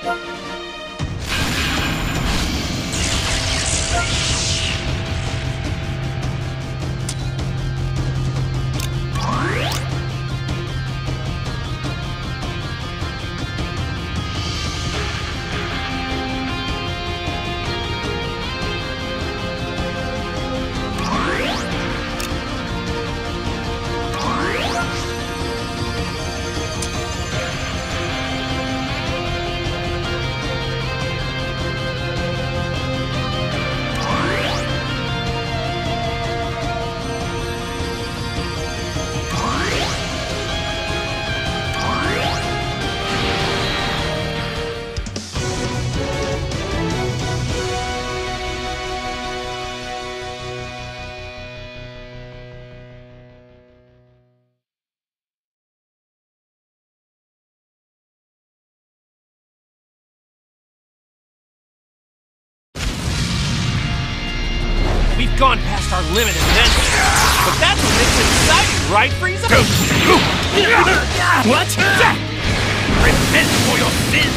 We've gone past our limit and then but that's what makes it exciting, right, Frieza? What? Repent for your sins!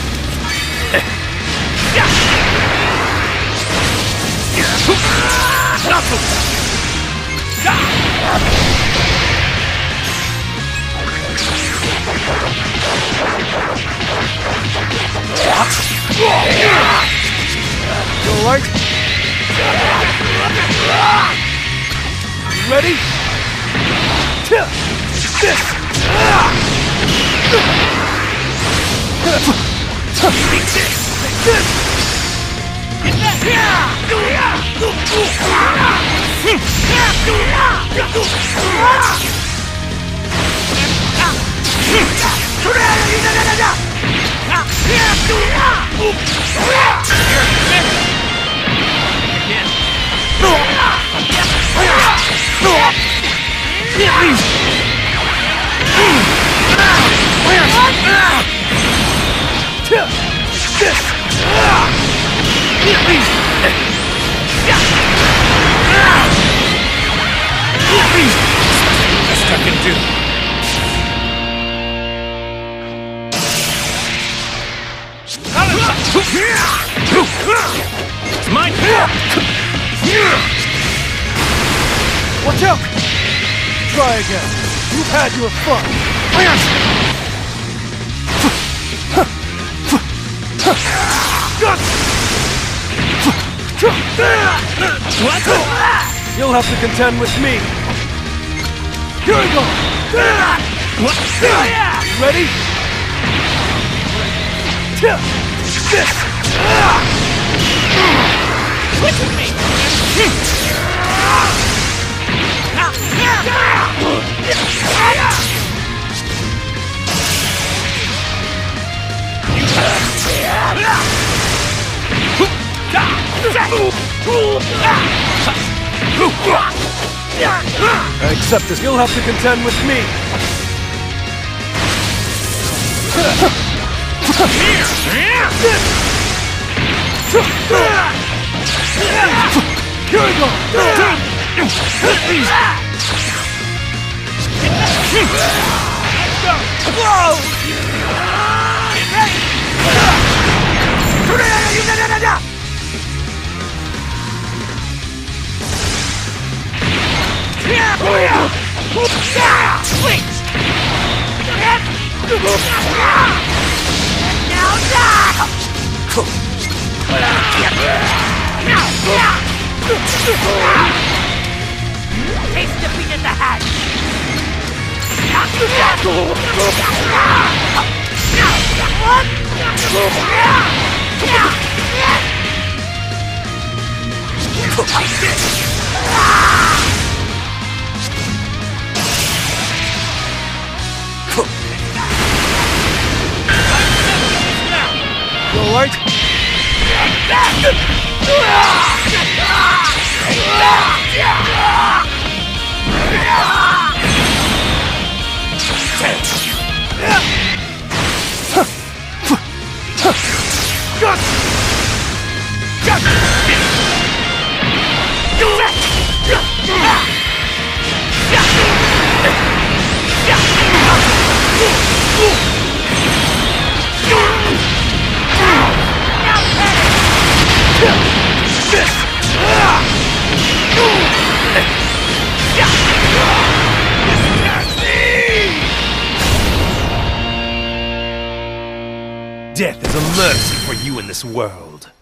Not so You alright? You ready? This! Best I can do. It's mine! Watch out! Try again. You've had your fun. What? You'll have to contend with me. Here we go. What? Ready? This! Switch with me! I accept this. You'll have to contend with me. Here we go! Whoa! Taste defeat at the hatch! You alright? Death is a mercy for you in this world.